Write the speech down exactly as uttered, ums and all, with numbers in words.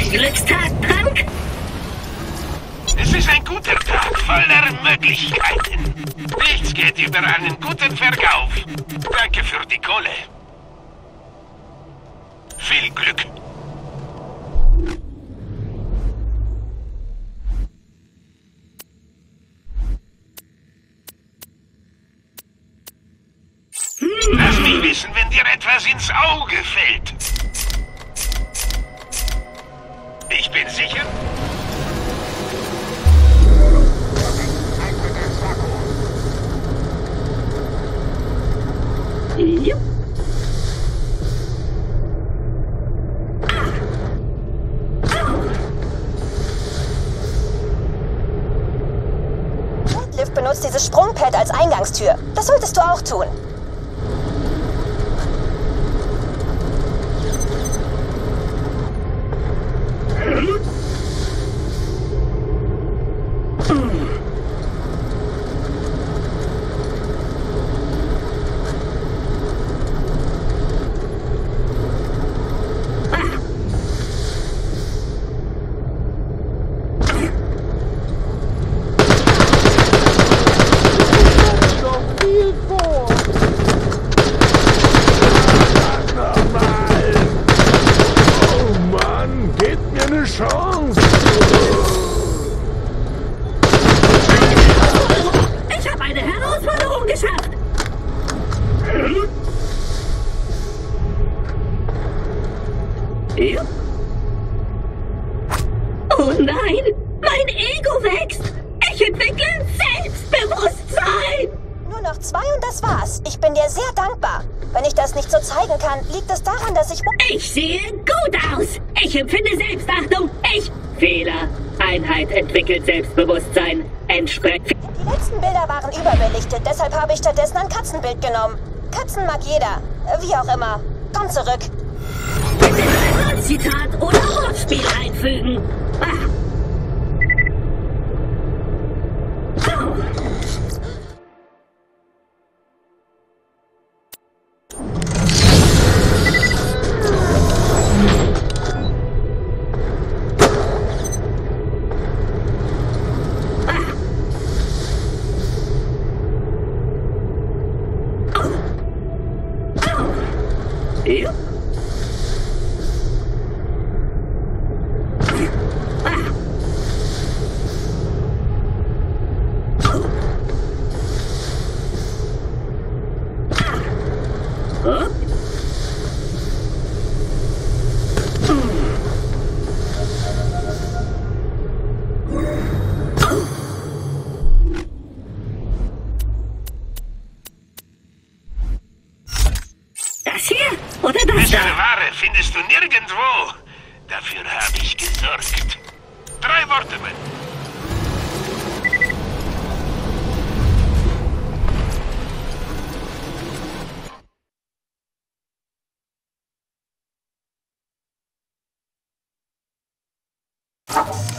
ein Glückstattrank? Es ist ein guter Tag voller Möglichkeiten. Nichts geht über einen guten Verkauf. Danke für die Kohle. Viel Glück. Lass mich wissen, wenn dir etwas ins Auge fällt. Ich bin sicher. Jupp. Lift benutzt dieses Sprungpad als Eingangstür. Das solltest du auch tun. Ich habe eine Herausforderung geschafft. Ja. Oh nein, mein Ego wächst. Ich entwickle Selbstbewusstsein. Nur noch zwei und das war's. Ich bin dir sehr dankbar. Wenn ich das nicht so zeigen kann, liegt es daran, dass ich... Ich sehe gut aus. Ich empfinde Selbstachtung. Ich... Fehler. Einheit entwickelt Selbstbewusstsein. Entsprechend... Die letzten Bilder waren überbelichtet, deshalb habe ich stattdessen ein Katzenbild genommen. Katzen mag jeder. Wie auch immer. Komm zurück. Bitte ein Zitat oder Wortspiel einfügen. Ah. Oh. Ja. Huh? Das hier oder das Bessere da? Ware findest du nirgendwo. Dafür habe ich gesorgt. Drei Worte, Mann. Thank you.